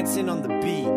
Jackson on the beat.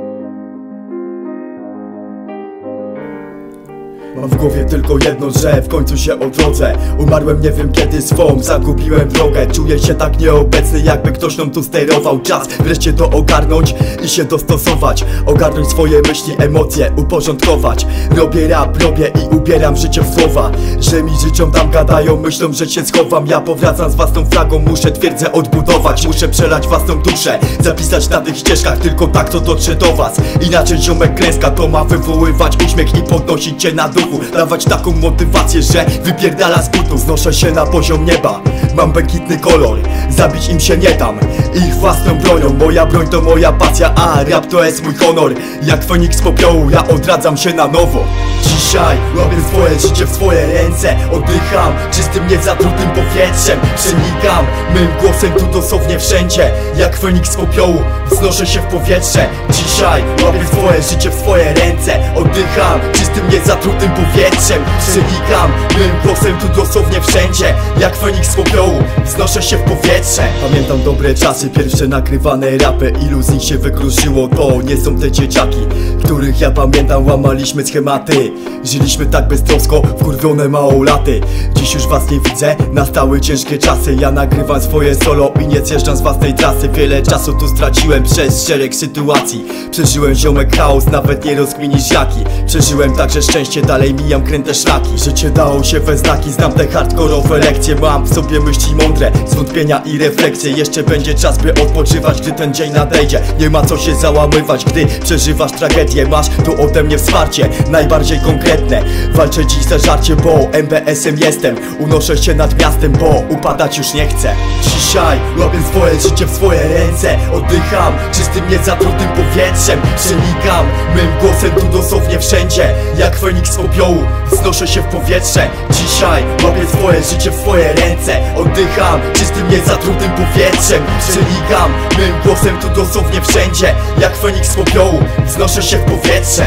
Mam w głowie tylko jedno, że w końcu się odrodzę. Umarłem nie wiem kiedy swą, zagubiłem drogę. Czuję się tak nieobecny, jakby ktoś nam tu sterował. Czas wreszcie to ogarnąć i się dostosować. Ogarnąć swoje myśli, emocje, uporządkować. Robię rap, robię i ubieram życie w słowa. Że mi życzą, tam gadają, myślą, że się schowam. Ja powracam z własną flagą, muszę twierdzę odbudować. Muszę przelać własną duszę, zapisać na tych ścieżkach. Tylko tak to dotrze do was. Inaczej ziomek klęska, to ma wywoływać uśmiech i podnosić cię na duchu. Dawać taką motywację, że wypierdala z butów. Znoszę się na poziom nieba, mam błękitny kolor. Zabić im się nie dam, ich własną bronią. Moja broń to moja pasja, a rap to jest mój honor. Jak Feniks z popiołu, ja odradzam się na nowo. Dzisiaj robię swoje życie w swoje ręce. Oddycham czystym, niezatrutym powietrzem. Przenikam mym głosem tu dosłownie wszędzie. Jak Feniks z popiołu, wznoszę się w powietrze. Dzisiaj robię swoje życie w swoje ręce. Oddycham czystym, niezatrutym powietrzem. Przenikam mym głosem tu dosłownie wszędzie. Jak Feniks z popiołu, wznoszę się w powietrze. Pamiętam dobre czasy, pierwsze nagrywane rapy. Ilu z nich się wykruszyło, to nie są te dzieciaki, których ja pamiętam, łamaliśmy schematy. Żyliśmy tak beztrosko, wkurwione małolaty. Dziś już was nie widzę, nastały ciężkie czasy. Ja nagrywam swoje solo i nie zjeżdżam z własnej trasy. Wiele czasu tu straciłem przez szereg sytuacji. Przeżyłem ziomek chaos, nawet nie rozkminisz jaki. Przeżyłem także szczęście, dalej mijam kręte szlaki. Życie dało się we znaki, znam te hardkorowe lekcje. Mam w sobie myśli mądre, zwątpienia i refleksje. Jeszcze będzie czas, by odpoczywać, gdy ten dzień nadejdzie. Nie ma co się załamywać, gdy przeżywasz tragedię. Masz tu ode mnie wsparcie, najbardziej konkretne. Walczę dziś za żarcie, bo MBS-em jestem. Unoszę się nad miastem, bo upadać już nie chcę. Dzisiaj robię swoje życie w swoje ręce. Oddycham czystym, niezatrutym powietrzem. Przenikam mym głosem tu dosłownie wszędzie. Jak Feniks z popiołu, wznoszę się w powietrze. Dzisiaj robię swoje życie w swoje ręce. Oddycham czystym, niezatrutym powietrzem. Przenikam mym głosem tu dosłownie wszędzie. Jak Feniks z popiołu, wznoszę się w powietrze.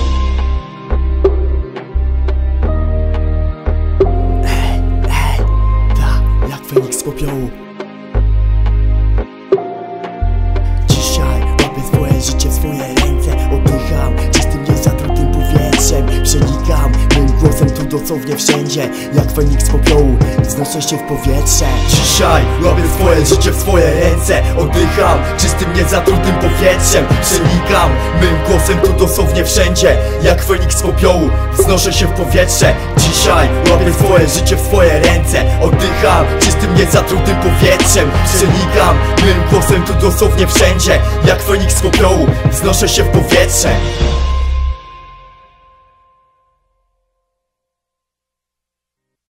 Feniks z popiołu. Dzisiaj robię swoje życie w swoje ręce. Oddycham czystym, niezatrutym powietrzem. Przenikam mym głosem tu dosłownie wszędzie. Jak Feniks z popiołu, wznoszę się w powietrze. Dzisiaj robię swoje życie w swoje ręce. Oddycham czystym, niezatrutym powietrzem. Przenikam mym głosem tu dosłownie wszędzie. Jak Feniks z popiołu, wznoszę się w powietrze. Dzisiaj robię swoje życie w swoje ręce. Oddycham czystym, niezatrutym powietrzem. Przenikam mym głosem tu dosłownie wszędzie. Jak Feniks z popiołu, wznoszę się w powietrze.